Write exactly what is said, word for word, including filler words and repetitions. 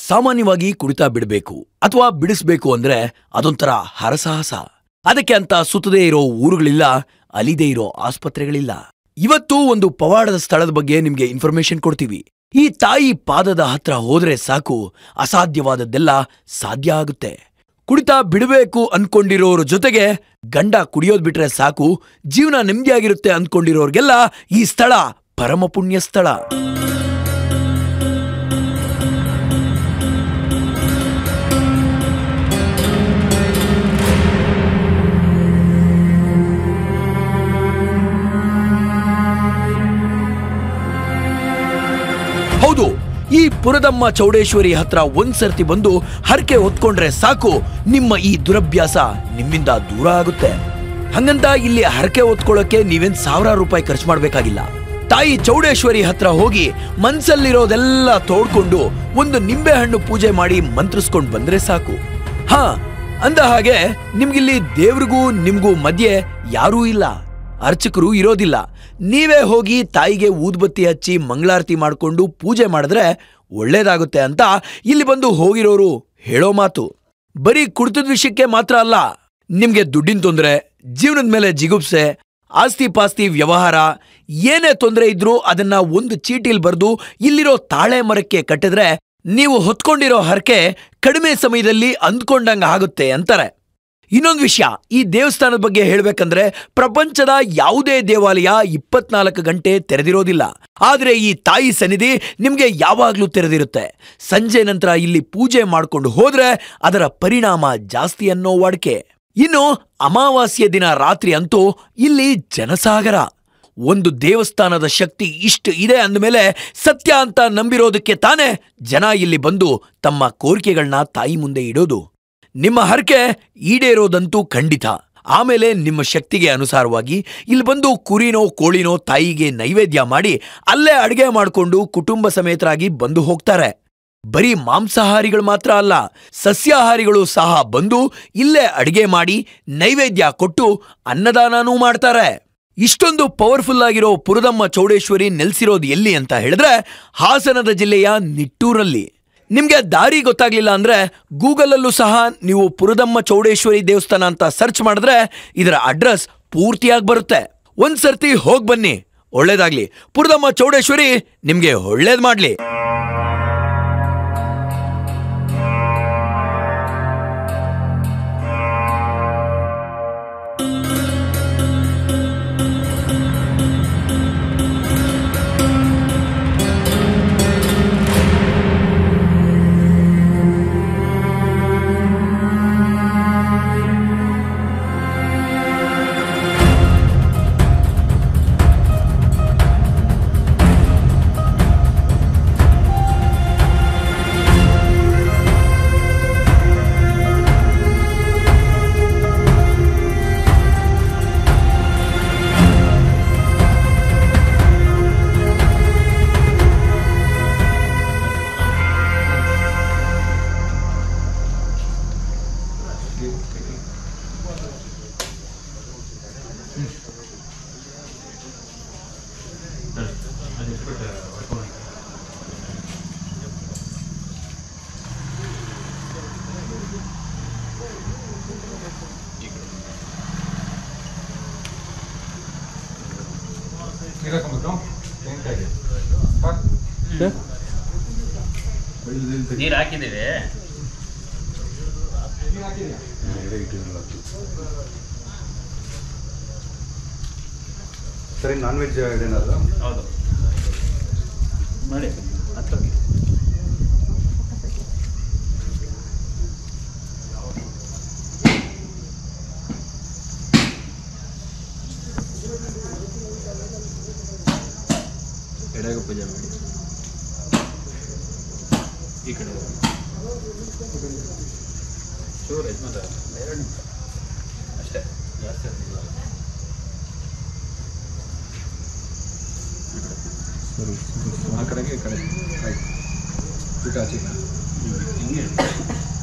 ಸಾಮಾನ್ಯವಾಗಿ ಕುಡಿತ ಬಿಡಬೇಕು ಅಥವಾ ಬಿಡಿಸ್ಬೇಕು ಅಂದ್ರೆ ಅದೊಂಥರ ಹರಸಾಹಸ. ಅದಕ್ಕೆ ಅಂತ ಸುತ್ತದೇ ಇರೋ ಊರುಗಳಿಲ್ಲ, ಅಲಿದೇ ಇರೋ ಆಸ್ಪತ್ರೆಗಳಿಲ್ಲ. ಇವತ್ತು ಒಂದು ಪವಾಡದ ಸ್ಥಳದ ಬಗ್ಗೆ ನಿಮ್ಗೆ ಇನ್ಫಾರ್ಮೇಶನ್ ಕೊಡ್ತೀವಿ. ಈ ತಾಯಿ ಪಾದದ ಹತ್ರ ಹೋದ್ರೆ ಸಾಕು, ಅಸಾಧ್ಯವಾದದ್ದೆಲ್ಲ ಸಾಧ್ಯ ಆಗುತ್ತೆ. ಕುಡಿತ ಬಿಡಬೇಕು ಅನ್ಕೊಂಡಿರೋರ ಜೊತೆಗೆ ಗಂಡ ಕುಡಿಯೋದ್ ಬಿಟ್ರೆ ಸಾಕು, ಜೀವನ ನೆಮ್ಮದಿಯಾಗಿರುತ್ತೆ ಅನ್ಕೊಂಡಿರೋರ್ಗೆಲ್ಲ ಈ ಸ್ಥಳ ಪರಮ ಪುಣ್ಯ ಸ್ಥಳ. ಹೌದು, ಈ ಪುರದಮ್ಮ ಚೌಡೇಶ್ವರಿ ಹತ್ರ ಒಂದ್ಸರ್ತಿ ಬಂದು ಹರಕೆ ಹೊತ್ಕೊಂಡ್ರೆ ಸಾಕು, ನಿಮ್ಮ ಈ ದುರಭ್ಯಾಸ ನಿಮ್ಮಿಂದ ದೂರ ಆಗುತ್ತೆ. ಹಂಗಂತ ಇಲ್ಲಿ ಹರಕೆ ಹೊತ್ಕೊಳ್ಳೋಕೆ ನೀವೇನ್ ಸಾವಿರಾರು ರೂಪಾಯಿ ಖರ್ಚು ಮಾಡ್ಬೇಕಾಗಿಲ್ಲ. ತಾಯಿ ಚೌಡೇಶ್ವರಿ ಹತ್ರ ಹೋಗಿ ಮನ್ಸಲ್ಲಿರೋದೆಲ್ಲ ತೋಡ್ಕೊಂಡು ಒಂದು ನಿಂಬೆ ಹಣ್ಣು ಪೂಜೆ ಮಾಡಿ ಮಂತ್ರಿಸ್ಕೊಂಡ್ ಬಂದ್ರೆ ಸಾಕು. ಹಾ, ಅಂದ ಹಾಗೆ ನಿಮ್ಗಿಲ್ಲಿ ದೇವ್ರಿಗೂ ನಿಮ್ಗೂ ಮಧ್ಯೆ ಯಾರೂ ಇಲ್ಲ, ಅರ್ಚಕರು ಇರೋದಿಲ್ಲ. ನೀವೇ ಹೋಗಿ ತಾಯಿಗೆ ಊದ್ಬತ್ತಿ ಹಚ್ಚಿ ಮಂಗಳಾರತಿ ಮಾಡ್ಕೊಂಡು ಪೂಜೆ ಮಾಡಿದ್ರೆ ಒಳ್ಳೇದಾಗುತ್ತೆ ಅಂತ ಇಲ್ಲಿ ಬಂದು ಹೋಗಿರೋರು ಹೇಳೋ ಮಾತು. ಬರೀ ಕುಡಿತದ ವಿಷಯಕ್ಕೆ ಮಾತ್ರ ಅಲ್ಲ, ನಿಮ್ಗೆ ದುಡ್ಡಿನ ತೊಂದರೆ, ಜೀವನದ ಮೇಲೆ ಜಿಗುಪ್ಸೆ, ಆಸ್ತಿ ಪಾಸ್ತಿ ವ್ಯವಹಾರ, ಏನೇ ತೊಂದರೆ ಇದ್ರೂ ಅದನ್ನ ಒಂದು ಚೀಟಿಲ್ ಬರೆದು ಇಲ್ಲಿರೋ ತಾಳೆ ಮರಕ್ಕೆ ಕಟ್ಟಿದ್ರೆ ನೀವು ಹೊತ್ಕೊಂಡಿರೋ ಹರಕೆ ಕಡಿಮೆ ಸಮಯದಲ್ಲಿ ಅಂದ್ಕೊಂಡಂಗ ಆಗುತ್ತೆ ಅಂತಾರೆ. ಇನ್ನೊಂದು ವಿಷಯ, ಈ ದೇವಸ್ಥಾನದ ಬಗ್ಗೆ ಹೇಳ್ಬೇಕಂದ್ರೆ ಪ್ರಪಂಚದ ಯಾವುದೇ ದೇವಾಲಯ ಇಪ್ಪತ್ನಾಲ್ಕು ಗಂಟೆ ತೆರೆದಿರೋದಿಲ್ಲ. ಆದ್ರೆ ಈ ತಾಯಿ ಸನ್ನಿಧಿ ನಿಮ್ಗೆ ಯಾವಾಗ್ಲೂ ತೆರೆದಿರುತ್ತೆ. ಸಂಜೆ ನಂತರ ಇಲ್ಲಿ ಪೂಜೆ ಮಾಡ್ಕೊಂಡು ಹೋದ್ರೆ ಅದರ ಪರಿಣಾಮ ಜಾಸ್ತಿ ಅನ್ನೋ ವಾಡಿಕೆ. ಇನ್ನು ಅಮಾವಾಸ್ಯೆ ದಿನ ರಾತ್ರಿ ಅಂತೂ ಇಲ್ಲಿ ಜನಸಾಗರ. ಒಂದು ದೇವಸ್ಥಾನದ ಶಕ್ತಿ ಇಷ್ಟು ಇದೆ ಅಂದಮೇಲೆ ಸತ್ಯ ಅಂತ ನಂಬಿರೋದಕ್ಕೆ ತಾನೇ ಜನ ಇಲ್ಲಿ ಬಂದು ತಮ್ಮ ಕೋರಿಕೆಗಳನ್ನ ತಾಯಿ ಮುಂದೆ ಇಡೋದು. ನಿಮ್ಮ ಹರಕೆ ಈಡೇರೋದಂತೂ ಖಂಡಿತ. ಆಮೇಲೆ ನಿಮ್ಮ ಶಕ್ತಿಗೆ ಅನುಸಾರವಾಗಿ ಇಲ್ಲಿ ಬಂದು ಕುರಿನೋ ಕೋಳಿನೋ ತಾಯಿಗೆ ನೈವೇದ್ಯ ಮಾಡಿ ಅಲ್ಲೇ ಅಡುಗೆ ಮಾಡಿಕೊಂಡು ಕುಟುಂಬ ಸಮೇತರಾಗಿ ಬಂದು ಹೋಗ್ತಾರೆ. ಬರೀ ಮಾಂಸಾಹಾರಿಗಳು ಮಾತ್ರ ಅಲ್ಲ, ಸಸ್ಯಾಹಾರಿಗಳು ಸಹ ಬಂದು ಇಲ್ಲೇ ಅಡುಗೆ ಮಾಡಿ ನೈವೇದ್ಯ ಕೊಟ್ಟು ಅನ್ನದಾನನೂ ಮಾಡ್ತಾರೆ. ಇಷ್ಟೊಂದು ಪವರ್ಫುಲ್ ಆಗಿರೋ ಪುರದಮ್ಮ ಚೌಡೇಶ್ವರಿ ನೆಲೆಸಿರೋದು ಎಲ್ಲಿ ಅಂತ ಹೇಳಿದ್ರೆ ಹಾಸನದ ಜಿಲ್ಲೆಯ ನಿಟ್ಟೂರಲ್ಲಿ. ನಿಮ್ಗೆ ದಾರಿ ಗೊತ್ತಾಗ್ಲಿಲ್ಲ ಅಂದ್ರೆ ಗೂಗಲಲ್ಲೂ ಸಹ ನೀವು ಪುರದಮ್ಮ ಚೌಡೇಶ್ವರಿ ದೇವಸ್ಥಾನ ಅಂತ ಸರ್ಚ್ ಮಾಡಿದ್ರೆ ಇದರ ಅಡ್ರೆಸ್ ಪೂರ್ತಿಯಾಗಿ ಬರುತ್ತೆ. ಒಂದ್ಸರ್ತಿ ಹೋಗ್ ಬನ್ನಿ, ಒಳ್ಳೇದಾಗ್ಲಿ. ಪುರದಮ್ಮ ಚೌಡೇಶ್ವರಿ ನಿಮ್ಗೆ ಒಳ್ಳೇದ್ ಮಾಡ್ಲಿ. ನೀರು ಹಾಕಿದ್ದೀವಿ. ಸರಿ, ನಾನ್ ವೆಜ್ ಏನಾದ್ರು? ಹೌದು ಮಾಡಿ ಹತ್ರ ಎಡೆಗೆ ಪೂಜೆ ಮಾಡಿ ಈ ಕಡೆ ಚೂರು ಯಜಮಾನ ಎರಡು ನಿಮಿಷ ಅಷ್ಟೇ, ಜಾಸ್ತಿ ಆಗ್ತಿಲ್ಲ. ಆ ಕಡೆಗೆ ಈ ಕಡೆ ಆಯ್ತು, ಊಟ ಹಚ್ಚಿಲ್ಲ ಹಿಂಗೆ